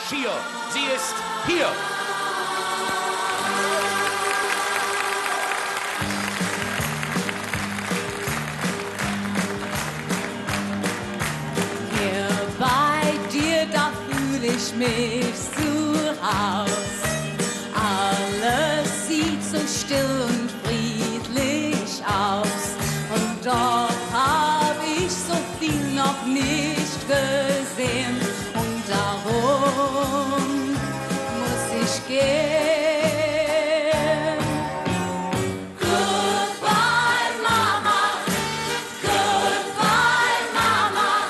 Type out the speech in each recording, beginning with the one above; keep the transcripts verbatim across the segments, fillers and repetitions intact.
schier. Sie ist hier. Hier bei dir, da fühl ich mich zu Haus. Alles sieht so still und friedlich aus. Und doch hab ich so viel noch nicht gesehen. Und darum muss ich gehen. Goodbye, Mama. Goodbye, Mama.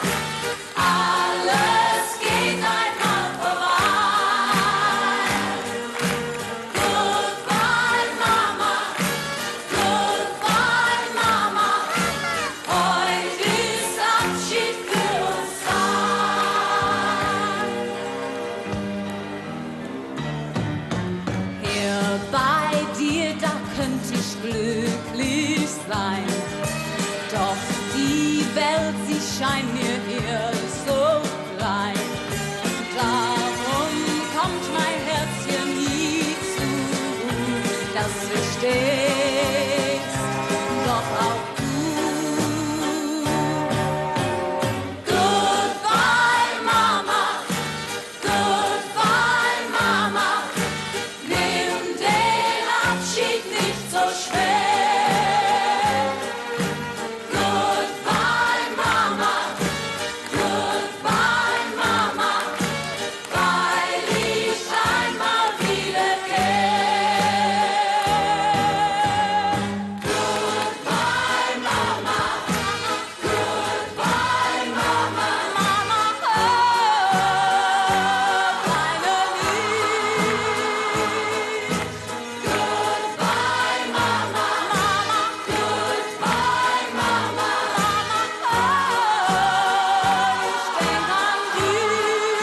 Alles geht einmal vorbei. Goodbye, Mama. Goodbye, Mama. Heute ist Abschied für uns zwei. Hier bei dir, da könnte ich glücklich sein. Doch die Welt, sie scheint mir hier so klein. Darum kommt mein Herz hier nie zu, dass du stehst, doch auch du. Goodbye, Mama. Goodbye, Mama. Nimm den Abschied nicht so schwer. Goodbye, Mama. Goodbye, Mama. Weil ich einmal wiederkehr. Goodbye, Mama. Goodbye, Mama. Mama, oh, meine Liebe. Goodbye, Mama, Mama. Goodbye, Mama, Mama, oh, ich denk an dich.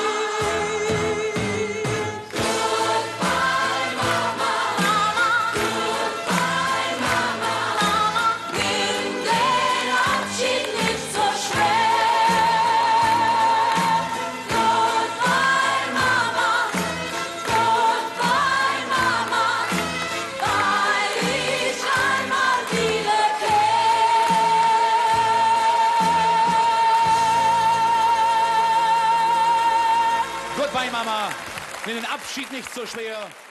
Goodbye, Mama, Mama. Goodbye, Mama, Mama. Nimm den Abschied nicht so schwer. Goodbye, Mama. Goodbye, Mama. Weil ich einmal wiederkehr. Goodbye, Mama. Nimm den Abschied nicht so schwer.